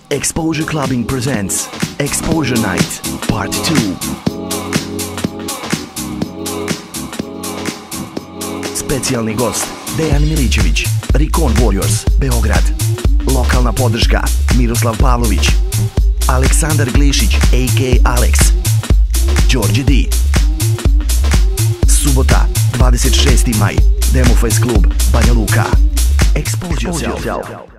eXposure Clubbing presents eXposure Night Part 2. Specijalni gost Dejan Milicevic, Recon Warriors, Beograd. Lokalna podrška Miroslav Pavlović, Aleksandar Glišić a.k.a. Alex, Đorđe D. Subota, 26. maj, Demofest Klub, Banja Luka. eXposure.